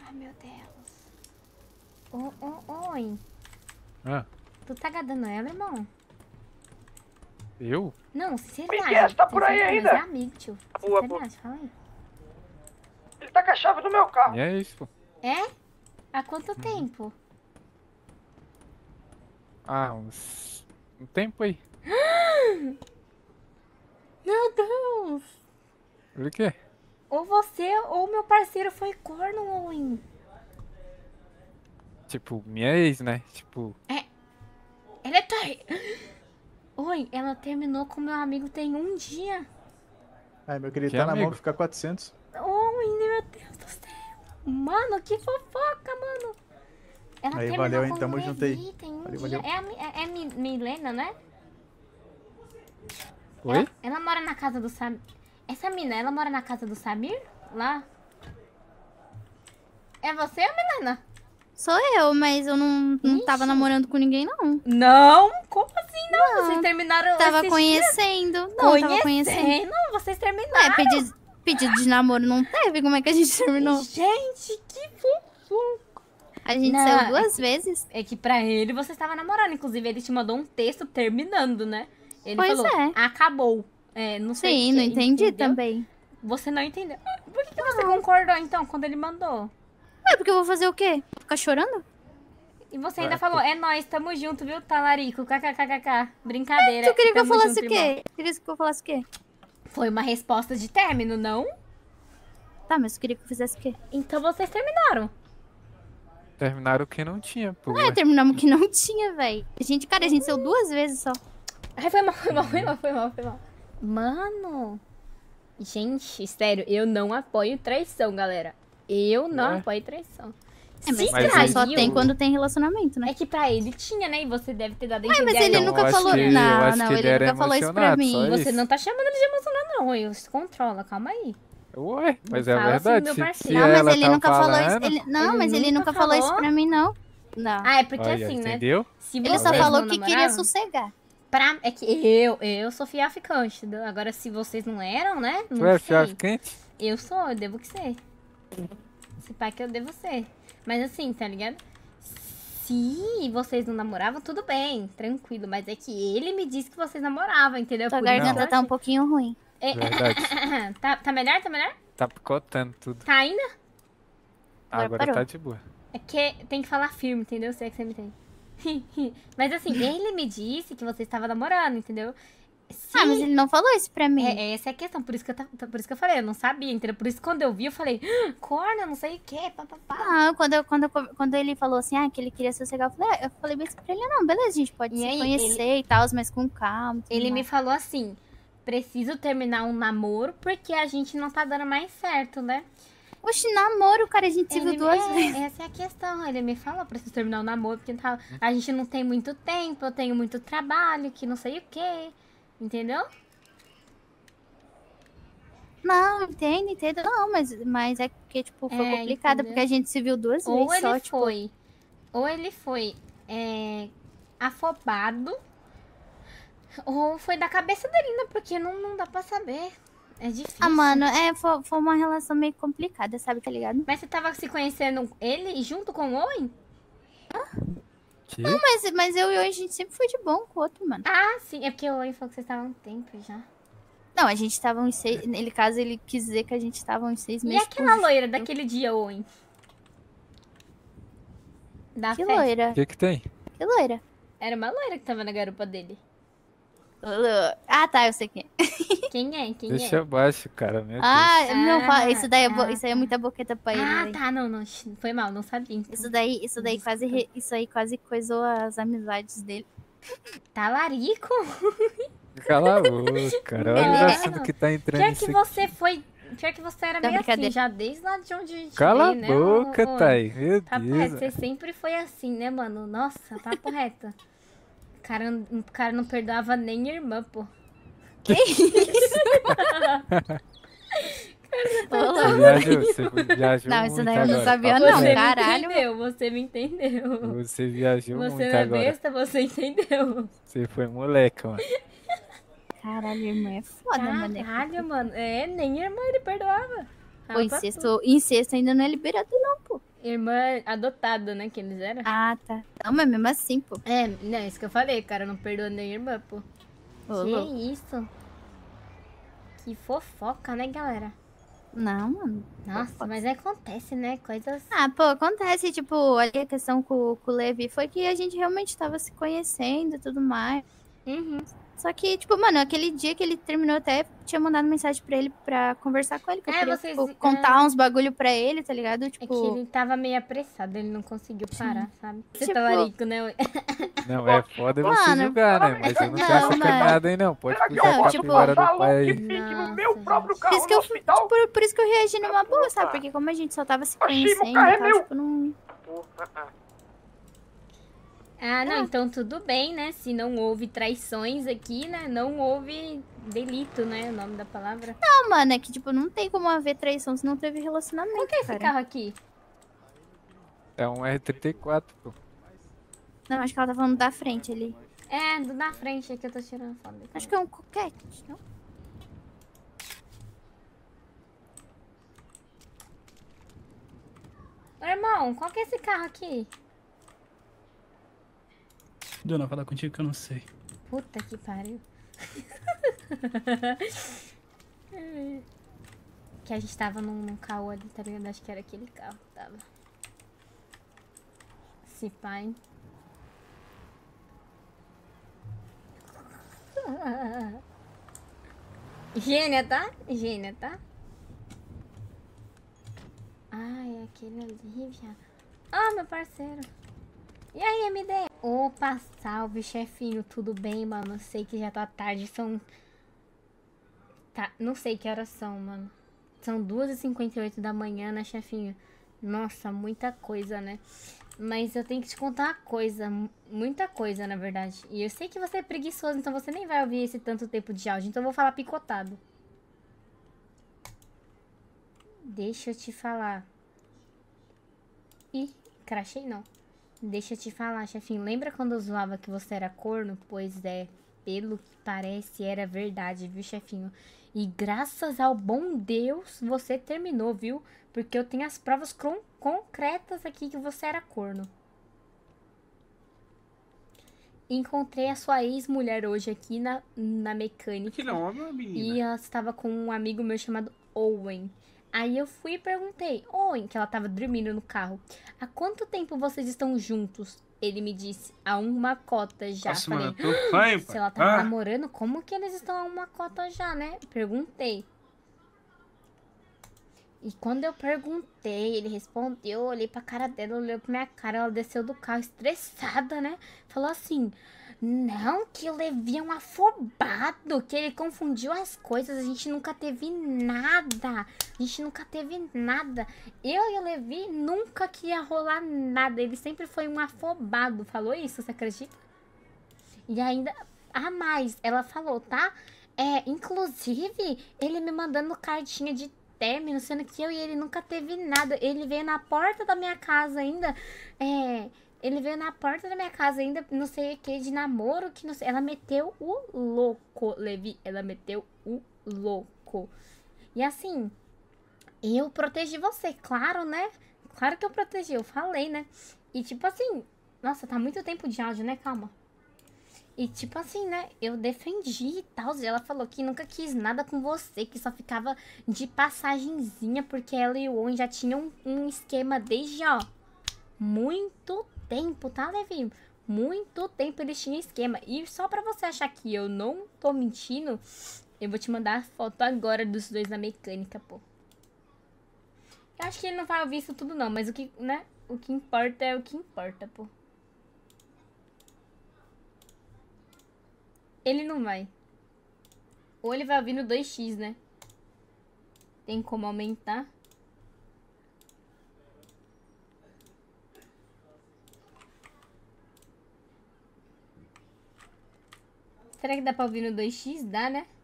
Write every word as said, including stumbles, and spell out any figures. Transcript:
Ai, meu Deus. Ô, ô, oi. Ah, Tu tá gadando ela, irmão? eu? Não, sinceridade. Miguel, tá por aí ainda? É amigo, tio. Boa, Sinceridade, fala aí. Ele tá com a chave do meu carro. E é isso, pô. É? Há quanto tempo? Ah, uns... um tempo aí. Meu Deus! O quê? Ou você ou meu parceiro foi corno, Owen. Tipo, minha ex, né? Tipo, Ela é tua... Oi, ela terminou com meu amigo tem um dia. Ai, meu querido, Que tá na amigo? mão pra ficar quatrocentos. Owen, meu Deus do céu. Mano, que fofoca, mano. Ela Aí, terminou valeu, hein? com Tamo o junto aí. Levi tem um Valeu, dia. valeu. É a Mi- é, é Mi- Milena, né? oi? Ela, ela mora na casa do Samir. Essa mina, ela mora na casa do Samir? Lá? É você, Milena? Sou eu, mas eu não, não tava Ixi. namorando com ninguém, não. Não? Como assim não? Não. Vocês terminaram Tava esses conhecendo. dias? Não, tava conhecendo. Conhecendo? Vocês É, terminaram? pedido, pedido de namoro não teve? Como é que a gente terminou? Gente, que fofo. A gente Não, saiu é duas que- vezes. É que pra ele você estava namorando. Inclusive, ele te mandou um texto terminando, né? Ele Pois falou, é. acabou. É, não sei Sim, o não quê, entendi entendeu? também. Você não entendeu. Por que, que você concordou, então, quando ele mandou? É, porque eu vou fazer o quê? Ficar chorando? E você ainda É, falou, é nóis, tamo junto, viu, talarico? KKKKK. Brincadeira. Tu queria que eu tamo falasse junto, o quê? irmão. Queria que eu falasse o quê? Foi uma resposta de término, não? Tá, mas eu queria que eu fizesse o quê? Então vocês terminaram. Terminaram o que não tinha, pô. Ah, ué. terminamos que não tinha, velho. A gente, cara, a gente saiu duas vezes só. Ai, foi mal, foi mal, foi mal, foi mal, foi mal. Mano. Gente, sério, eu não apoio traição, galera. Eu não Ué? apoio traição. É, mas, Se Mas traição só traiu, tem quando tem relacionamento, né? é que pra ele tinha, né? E você deve ter dado a Ué, entender. mas ele aí. Eu nunca acho falou. que- eu Não, acho não, que ele ele era nunca falou isso pra emocionado, mim. só Você isso. não tá chamando ele de emocionado, não. Eu se controla, calma aí. Ué, mas Não é fala assim, verdade. meu se, parceiro. se Não, mas ela ele tá nunca falou isso. falando, Ele, não, Ele mas ele nunca nunca falou isso falou? pra mim, não. Não. Ah, é porque Olha, assim, né? entendeu? Se Ele vocês só falou não que queria namoravam, sossegar. pra... É que eu, eu sou fiaficante, entendeu? Agora, se vocês não eram, né? Não Tu é sei. fiaficante? Eu sou, eu devo que ser. Se pá que eu devo ser. Mas assim, tá ligado? Se vocês não namoravam, tudo bem, tranquilo. Mas é que ele me disse que vocês namoravam, entendeu? Tua Por isso garganta que eu tá um achei- pouquinho ruim. É, Verdade. tá, tá melhor? Tá melhor? Tá picotando tudo. Tá ainda? Agora Agora parou. tá de boa. É que tem que falar firme, entendeu? Se é que você me entende. Mas assim, ele me disse que você estava namorando, entendeu? Se... Ah, mas ele não falou isso pra mim. É, essa é a questão, por isso, que eu, ta- por isso que eu falei, eu não sabia, entendeu? Por isso que quando eu vi, eu falei, ah, corna, não sei o que, papapá. Não, quando, eu, quando, eu, quando ele falou assim, ah, que ele queria sossegar, eu falei, ah, eu falei bem assim pra ele, não, beleza, a gente pode E se aí, conhecer e tal, mas com calma. e tudo Ele me mais. falou assim, preciso terminar um namoro porque a gente não tá dando mais certo, né? Oxe, namoro, cara, a gente se Ele viu me- duas é, vezes. Essa é a questão, ele me falou, preciso terminar o namoro porque tá- a gente não tem muito tempo, eu tenho muito trabalho, que não sei o que, entendeu? Não, entendo, entendo. Não, mas, mas é porque, tipo, foi É, complicado, entendeu? porque a gente se viu duas Ou vezes ele só, tipo... foi, ou ele foi é, afobado, ou foi da cabeça dele, né? Porque não, não dá pra saber. É difícil. Ah, mano, é, foi, foi uma relação meio complicada, sabe, tá ligado? Mas você tava se conhecendo ele junto com o Owen? Que? Mas, mas eu e hoje a gente sempre foi de bom com o outro, mano. Ah, sim. É porque o Owen falou que vocês estavam há um tempo já. Não, a gente tava uns seis... Nele caso, ele quis dizer que a gente tava uns seis E meses aquela por- loira daquele dia, Owen? Da Que festa? loira? O que que tem? Que loira? Era uma loira que tava na garupa dele. Ah, tá, eu sei quem é. Quem é? Quem Deixa é? abaixo, cara, meu Ah, Deus. não, Ah, fala- isso daí é, bo- ah, isso aí é tá. muita boqueta pra ele, Ah, velho. tá. Não, não. Foi mal. Não sabia. Então. Isso daí, isso daí quase, re- isso aí quase coisou as amizades dele. Talarico? Cala a boca, cara. Olha o Não. assunto que tá entrando Pior nisso que aqui. você foi... Pior que você era Tá meio assim, brincadeira. já desde lá de onde a gente Cala veio, a né, boca, ô- ô- Thay. Meu Papo Deus. reto, você sempre foi assim, né, mano? Nossa, papo reto. O cara, o cara não perdoava nem irmã, pô. Você viajou, você viajou Não, isso muito daí eu não agora, sabia, papo não, Você reto. caralho. me entendeu, você me entendeu. Você viajou Você muito não é agora. besta, você entendeu. Você foi moleca, mano. Caralho, irmã é foda, mano. Caralho, mano. É, nem irmã ele perdoava. Pô, incesto, incesto ainda não é liberado, não, pô. irmã adotada, né, que eles eram. Ah, tá. Não, mas mesmo assim, pô. É, não, isso que eu falei, cara, não perdoa nem irmã, pô. Ô, que louco. isso? Que fofoca, né, galera? Não, mano. Nossa, mas acontece, né, coisas... Ah, pô, acontece, tipo, ali a questão com, com o Levi foi que a gente realmente tava se conhecendo e tudo mais. Uhum. Só que, tipo, mano, aquele dia que ele terminou, até tinha mandado mensagem pra ele pra conversar com ele, que eu É, queria, vocês- tipo, contar é. uns bagulho pra ele, tá ligado? É Tipo, que ele tava meio apressado, ele não conseguiu parar, sabe? Você Tipo- tá larico, né? Não, é foda você Mano, julgar, né? Mas eu não não, tenho essa mano. caminhada aí, não. Pode Será que puxar eu a posso tipo, capivara do passar pai low aí. kick no Nossa, meu próprio gente. por carro isso que no eu, hospital? por, por isso que eu reagi numa boa, Puta. sabe? Porque como a gente só tava se Oxi, meu conhecendo carro é e tal, meu. tipo, não... Ah, não, então tudo bem, né? Se não houve traições aqui, né? Não houve delito, né? O nome da palavra. Não, mano, é que, tipo, não tem como haver traição se não teve relacionamento, Qual que é esse cara. carro aqui? É um R trinta e quatro, pô. Não, acho que ela tá falando da frente ali. É, do da frente aqui eu tô tirando foto. dele. Acho que é um coquete, não? Ô, irmão, qual que é esse carro aqui? Dona, fala contigo que eu não sei. Puta que pariu. Que a gente tava num, num carro ali, tá ligado? Acho que era aquele carro que tava. Esse pai. Gênia, tá? Gênia, tá? Ai, é aquele ali, viado. Ah, meu parceiro. E aí, M D? Opa, salve, chefinho. Tudo bem, mano? Sei que já tá tarde. São... Tá, não sei que horas são, mano. São duas e cinquenta e oito da manhã, né, chefinho? Nossa, muita coisa, né? Mas eu tenho que te contar uma coisa. Muita coisa, na verdade. E eu sei que você é preguiçoso, então você nem vai ouvir esse tanto tempo de áudio. Então eu vou falar picotado. Deixa eu te falar. Ih, crachei não. Deixa eu te falar, chefinho. Lembra quando eu zoava que você era corno? Pois é, pelo que parece era verdade, viu, chefinho? E graças ao bom Deus você terminou, viu? Porque eu tenho as provas con- concretas aqui que você era corno. Encontrei a sua ex-mulher hoje aqui na, na mecânica. Que nome, menina? E ela estava com um amigo meu chamado Owen. Aí eu fui e perguntei, Owen, que ela estava dormindo no carro, há quanto tempo vocês estão juntos? Ele me disse, há uma cota já. Nossa, Falei, mano, eu tô fã, se ela tá ah, namorando, como que eles estão há uma cota já, né? Perguntei. E quando eu perguntei, ele respondeu, eu olhei pra cara dela, olhou pra minha cara, ela desceu do carro estressada, né? Falou assim, não, que o Levi é um afobado, que ele confundiu as coisas, a gente nunca teve nada, a gente nunca teve nada. Eu e o Levi nunca que ia rolar nada, ele sempre foi um afobado, falou isso, você acredita? E ainda, a mais, ela falou, tá? É, inclusive, ele me mandando cartinha de término, sendo que eu e ele nunca teve nada. Ele veio na porta da minha casa ainda. É, ele veio na porta da minha casa ainda, não sei o que, de namoro, que não sei. Ela meteu o louco, Levi. Ela meteu o louco. E assim, eu protegi você, claro, né? Claro que eu protegi, eu falei, né? E tipo assim, nossa, tá muito tempo de áudio, né? Calma. E tipo assim, né, eu defendi e tal, e ela falou que nunca quis nada com você, que só ficava de passagenzinha, porque ela e o Owen já tinham um, um esquema desde, ó, muito tempo, tá, Levi? Muito tempo eles tinham esquema. E só pra você achar que eu não tô mentindo, eu vou te mandar a foto agora dos dois na mecânica, pô. Eu acho que ele não vai ouvir isso tudo não, mas o que, né, o que importa é o que importa, pô. Ele não vai. Ou ele vai ouvir no dois x, né? Tem como aumentar. Será que dá pra ouvir no dois x? Dá, né?